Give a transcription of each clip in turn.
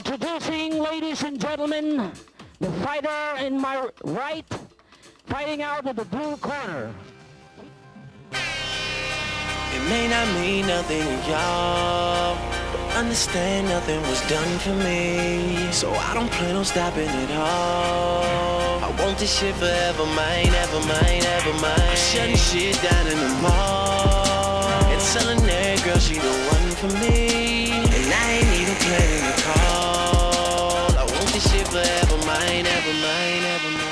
Introducing, ladies and gentlemen, the fighter in my right, fighting out of the blue corner. It may not mean nothing to y'all, but understand nothing was done for me, so I don't plan on stopping at all. I want this shit forever, mine, ever mine, ever mine. I'm shutting shit down in the mall and telling that girl she the one for me, and I ain't even planning to call. I want this shit forever, mine, ever mine, ever mine.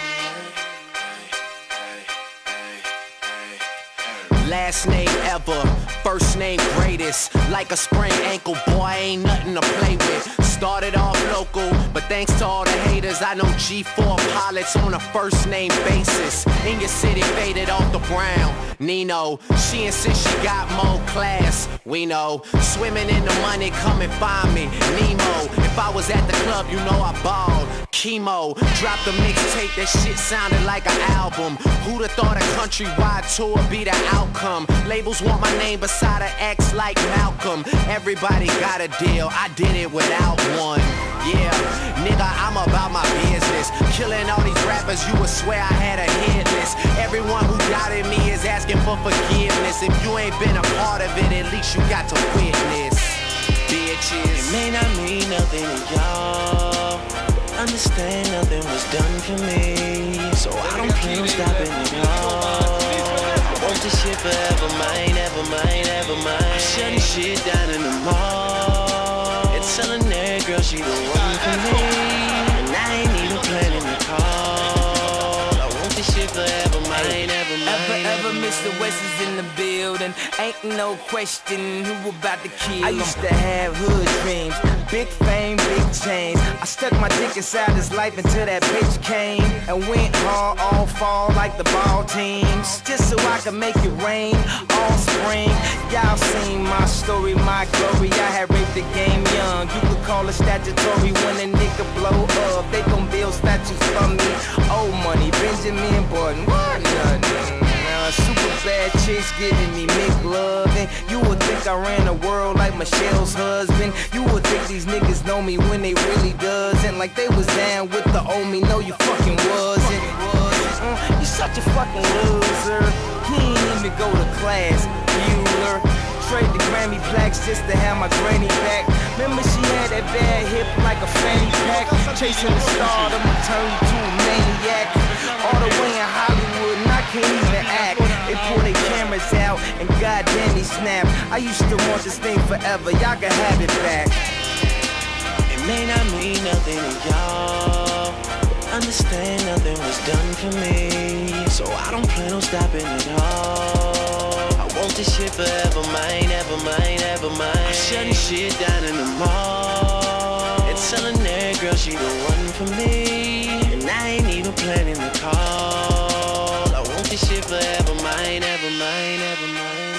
Last name ever, first name greatest. Like a sprained ankle, boy, ain't nothing to play with. Started off local, but thanks to all the haters, I know G4 pilots on a first name basis. In your city, faded off the brown. Nino, she insists she got more class. We know, swimming in the money, come and find me. Nemo, if I was at the club, you know I balled. Chemo, dropped a mixtape, that shit sounded like an album. Who'da thought a countrywide tour be the outcome? Labels want my name beside an X like Malcolm. Everybody got a deal, I did it without one. Yeah, nigga, I'm about my business. Killing all these rappers, you would swear I had a hit list. Everyone who doubted me is asking for forgiveness. If you ain't been a part of it, at least you got to witness. Bitches, it may not mean nothing to y'all, understand nothing was done for me, so I don't plan on stopping at all. I want this shit forever, mine, ever mine, ever mine. I'm shutting shit down in the mall and telling that girl she the one for me, and I ain't even planning to call. I want this shit forever, mine, ever mine. Ever Mr. West is in the building. Ain't no question who about to kill him. I used to have hood dreams, big fame, big chains. I stuck my dick inside his life until that bitch came and went hard all fall like the ball teams, just so I could make it rain all spring. Y'all seen my story, my glory. I had raped the game young. You could call it statutory when a nigga blow up. They gon' build statues for me. Old money, Benjamin Button, what nothing. Super bad chicks giving me McLovin'. You would think I ran the world like Michelle's husband. You would think these niggas know me when they really doesn't. Like they was down with the old me. No, you fucking wasn't. You such a fucking loser. He ain't even go to class, Bueller. Trade the Grammy plaques just to have my granny back. Remember she had that bad hip like a fanny pack. Chasing the stardom, turn you to a maniac. All the way in Hollywood and I can't even act. They pull their cameras out and goddamn he snap. I used to want this thing forever, y'all can have it back. It may not mean nothing to y'all, understand nothing was done for me, so I don't plan on stopping at all. I want this shit forever, mine, ever mine, ever mine. I'm shutting shit down in the mall and telling that girl she the one for me, and I ain't even planning to call. I want this shit forever, mine, ever mine, ever mine.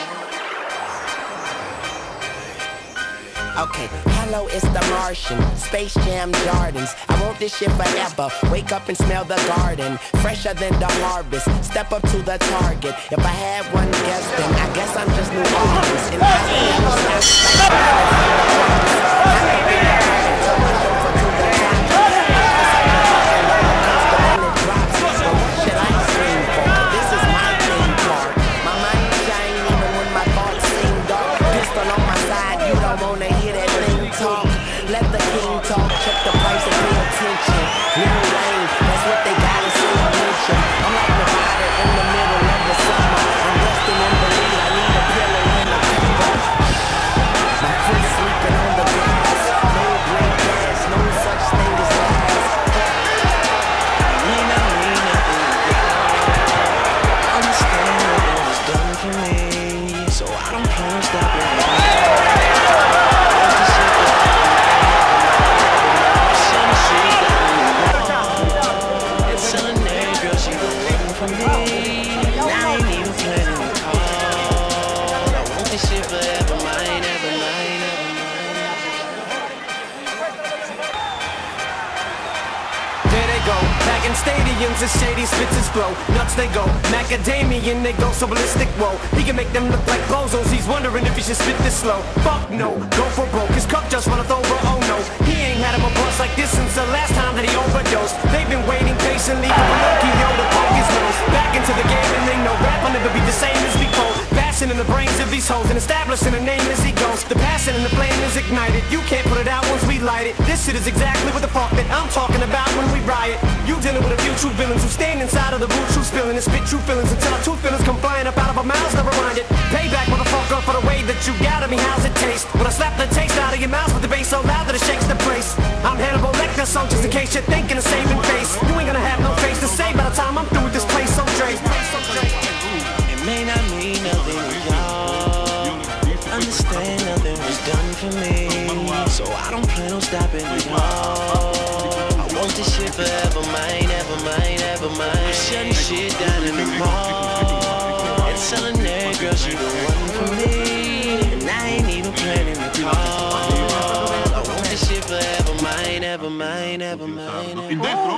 Okay, hello, it's the Martian, Space Jam Jordans. I want this shit forever, wake up and smell the garden, fresher than the harvest, step up to the target. If I had one guess, then I guess I'm just New Orleans. And I this is my theme park. My mind shine even when my thoughts seem dark. Pistol on my side, you don't wanna hear that thing talk. Let the king talk, check the price and pay attention. Lil Wayne, that's what they gotta say, mention. I'm like Nevada in the middle of the summer. I'm resting in the lead, I need a pillow in the cover. My friends sleeping on the grass. No great gas, no such thing as lies. May not mean nothing to y'all, understand nothing was done for me, so I don't plan on stopping at all. Back in stadiums, the shady spits his flow. Nuts they go, macadamian they go so ballistic. Whoa, he can make them look like bozos. He's wondering if he should spit this slow. Fuck no, go for broke. His cup just runneth over. Oh no, he in the brains of these hoes and establishing a name as he goes. The passion and the flame is ignited. You can't put it out once we light it. This shit is exactly what the fuck that I'm talking about when we riot. You dealing with a few true villains who stand inside of the boot, true spilling and spit true feelings until our true feelings come flying up out of our mouths. Never mind it. Payback, motherfucker, for the way that you got at me. How's it taste? When I slap the taste out of your mouth with the bass so loud that it shakes the place. I'm Hannibal Lecter, so just in case you're thinking of saving face, you ain't gonna have no face to say by the time I'm through with this place. So Dre. It may not mean nothing to y'all. Understand nothing was done for me, so I don't plan on stopping at all. I want this shit forever, mine, ever mine, ever mine. Shutting shit down in the mall and telling that girl she the one for me, and I ain't even planning to call. I want this shit forever, mine, ever mine, ever mine. In dentro,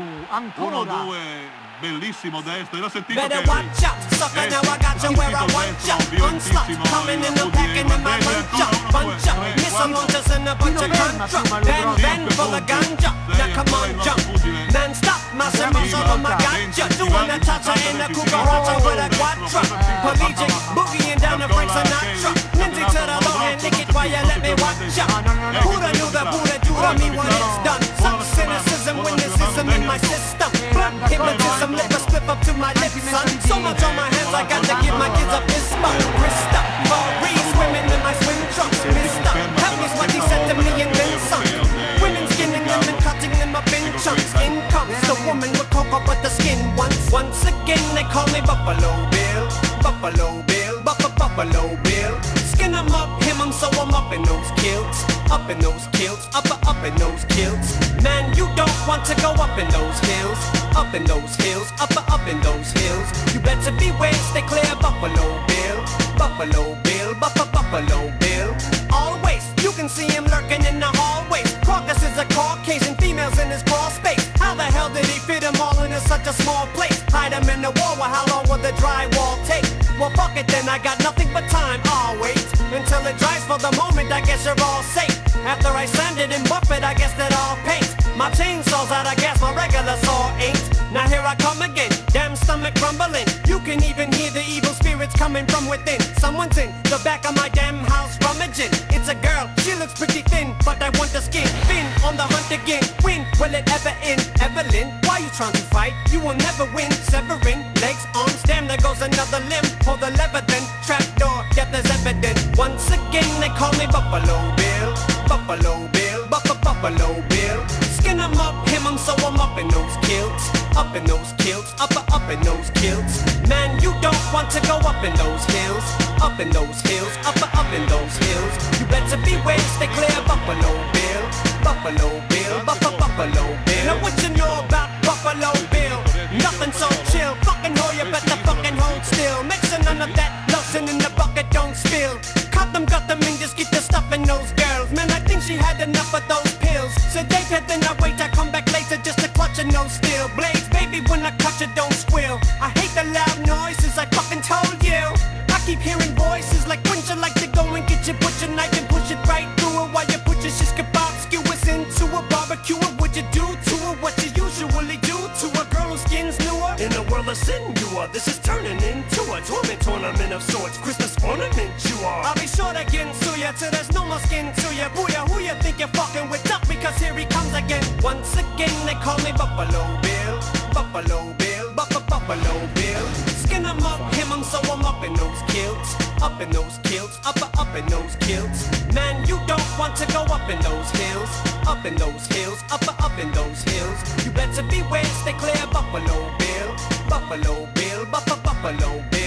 uno, due, bellissimo destro, l'ho sentito che Better watch out, sucker, now I got you where I want ya. Unstuck, coming in the pack and in my lunch up. Bunch up, missile launchers and a bunch of contra. Van full of ganja, now come on jump. Man stop, my muscle on my ganja. Doing a cha-cha in the cucaracha with a quattro. Pelagic, boogieing down the Frank Sinatra. Lindsay to the low and lick it while you let me watch ya. Who'da knew the Buddha do to me when it's done? Some cynicism when this ism in my system. Hypnotism, liquor slip up to my lips, son. So much on my hands, I got to give my kids a fist bump. Wrist up, Maurice, swimming in my swim trunks. Mister, help me's what he said to me and then some. Women skinning them and cutting them up in chunks. In comes the woman with cocoa but the skin once. Once again they call me Buffalo Bill. Buffalo Bill, Buffalo Bill. Skin them up, him them, so I'm up in those kilts. Up in those kilts, up in those kilts. Man, you don't want to go up in those hills. Up in those hills, up in those hills. You better beware, stay clear, Buffalo Bill. Buffalo Bill, Buffalo Bill. Always, you can see him lurking in the hallways. Caucus is a Caucasian, females in his crawl space. How the hell did he fit them all into such a small place? Hide them in the wall, well how long will the drywall take? Well fuck it then, I got nothing but time. I'll wait until it dries. For the moment, I guess you're all safe. After I sand it and buff it, I guess that I'll paint. My chainsaw's out of gas, my regular saw ain't. Now here I come again, damn stomach rumbling. You can even hear the evil spirits coming from within. Someone's in the back of my damn house rummaging. It's a girl, she looks pretty thin, but I want the skin. Finn on the hunt again, when will it ever end? Evelyn, why you trying to fight? You will never win. Severing, legs, arms, damn there goes another limb. Pull the lever then, trapdoor, death is evident. Once again they call me Buffalo Bill. Buffalo Bill, Buffalo Bill. Skin them up, him them, so I'm up in those kilts. Up in those kilts, up in those kilts. Man, you don't want to go up in those hills. Up in those hills, up in those hills. You better beware, stay clear, Buffalo Bill. Buffalo Bill, Buffalo Bill. Now what you know about Buffalo Bill? Nothing so chill, fucking hoe, you better fucking hold still. Mixing none of that lotion in the bucket, don't spill. Cut them, and just get the stuff in those girls. Man, I think she had enough of those pills. Sedated, then I wait, I come back later just to clutch in those steel blades. Baby, when I cut you, don't squeal. I hate the loud noises, I fucking told you. I keep hearing voices like, wouldn't you like to go and get your butcher knife and push it right through it while you put your shish kebab skewers into a barbecue? What would you do to her? What you usually do to a girl whose skin's newer? In a world of sin, you are. This is turning into a torment tournament of sorts. Christmas ornament, you are. I'll be sure to get to ya till there's no more skin to ya. Booyah, who you think you're fucking with? Duck, because here he comes again. Once again, they call me Buffalo Bill. Buffalo Bill, Buffalo Bill. Skin them up, him them, so I'm up in those kilts. Up in those kilts, up in those kilts. Man, you don't want to go up in those hills. Up in those hills, up in those hills. You better beware, stay clear, Buffalo Bill. Buffalo Bill, Buffalo Bill.